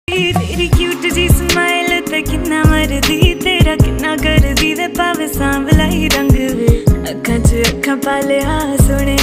तेरी क्यूट जी स्माइल ते किन्ना मरदी तेरा किन्ना करदी वे पावे सांवला ही रंग वे अखां च अखां पा लिया सोने